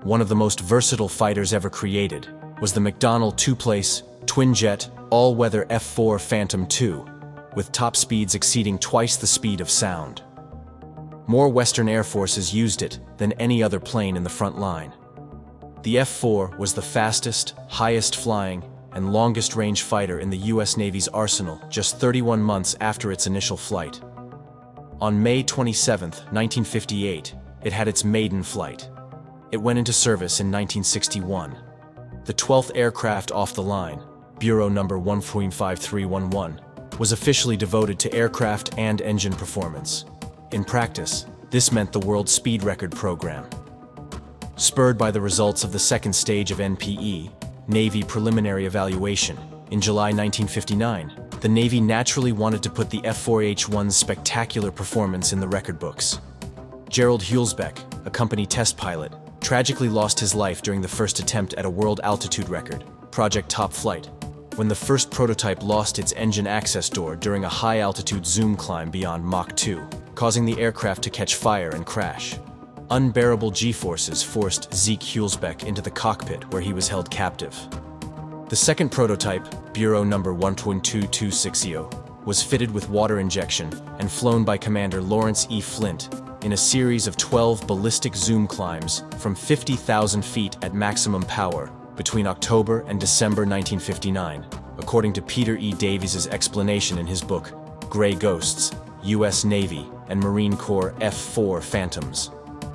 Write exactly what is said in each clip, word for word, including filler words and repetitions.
one of the most versatile fighters ever created, was the McDonnell two-place, twin-jet, all-weather F four Phantom two, with top speeds exceeding twice the speed of sound. More Western Air Forces used it than any other plane in the front line. The F four was the fastest, highest-flying, and longest-range fighter in the U S Navy's arsenal just thirty-one months after its initial flight. On May twenty-seventh, nineteen fifty-eight, it had its maiden flight. It went into service in nineteen sixty-one. The twelfth aircraft off the line, Bureau number one five three one one, was officially devoted to aircraft and engine performance. In practice, this meant the World Speed Record program. Spurred by the results of the second stage of N P E, Navy Preliminary Evaluation, in July nineteen fifty-nine, the Navy naturally wanted to put the F four H one's spectacular performance in the record books. Gerald Hulsbeck, a company test pilot, tragically lost his life during the first attempt at a world altitude record, Project Top Flight, when the first prototype lost its engine access door during a high-altitude zoom climb beyond Mach two, causing the aircraft to catch fire and crash. Unbearable G-forces forced Zeke Hulsbeck into the cockpit where he was held captive. The second prototype, Bureau number one two two six zero, was fitted with water injection and flown by Commander Lawrence E. Flint in a series of twelve ballistic zoom climbs from fifty thousand feet at maximum power between October and December nineteen fifty-nine, according to Peter E. Davies's explanation in his book, Gray Ghosts, U S Navy and Marine Corps F four Phantoms.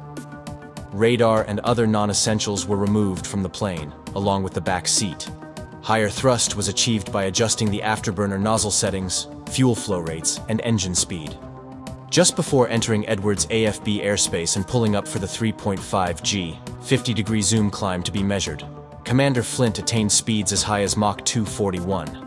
Radar and other non-essentials were removed from the plane, along with the back seat. Higher thrust was achieved by adjusting the afterburner nozzle settings, fuel flow rates, and engine speed. Just before entering Edwards A F B airspace and pulling up for the three point five G, fifty degree zoom climb to be measured, Commander Flint attained speeds as high as Mach two forty-one.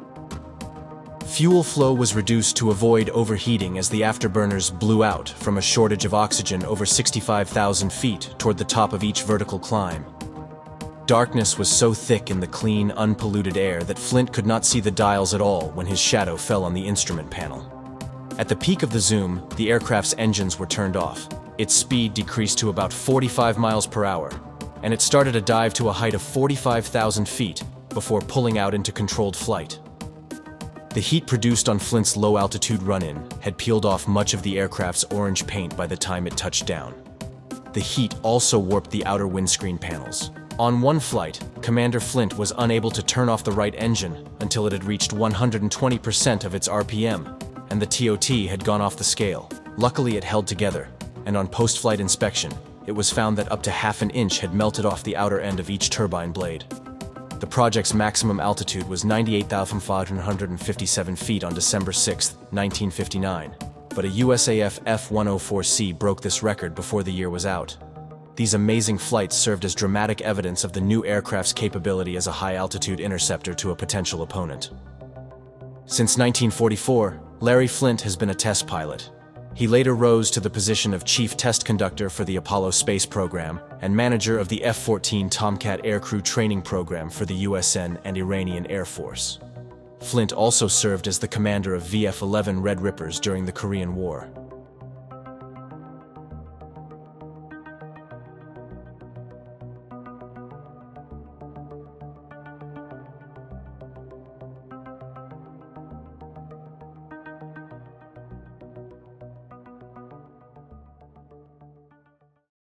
Fuel flow was reduced to avoid overheating as the afterburners blew out from a shortage of oxygen over sixty-five thousand feet toward the top of each vertical climb. Darkness was so thick in the clean, unpolluted air that Flint could not see the dials at all when his shadow fell on the instrument panel. At the peak of the zoom, the aircraft's engines were turned off. Its speed decreased to about forty-five miles per hour, and it started a dive to a height of forty-five thousand feet before pulling out into controlled flight. The heat produced on Flint's low-altitude run-in had peeled off much of the aircraft's orange paint by the time it touched down. The heat also warped the outer windscreen panels. On one flight, Commander Flint was unable to turn off the right engine until it had reached one hundred twenty percent of its R P M, and the T O T had gone off the scale. Luckily, it held together, and on post-flight inspection, it was found that up to half an inch had melted off the outer end of each turbine blade. The project's maximum altitude was ninety-eight thousand five hundred fifty-seven feet on December sixth, nineteen fifty-nine, but a U S A F F one oh four C broke this record before the year was out. These amazing flights served as dramatic evidence of the new aircraft's capability as a high-altitude interceptor to a potential opponent. Since nineteen forty-four, Larry Flint has been a test pilot. He later rose to the position of Chief Test Conductor for the Apollo space program and manager of the F fourteen Tomcat Aircrew Training Program for the U S N and Iranian Air Force. Flint also served as the commander of V F eleven Red Rippers during the Korean War.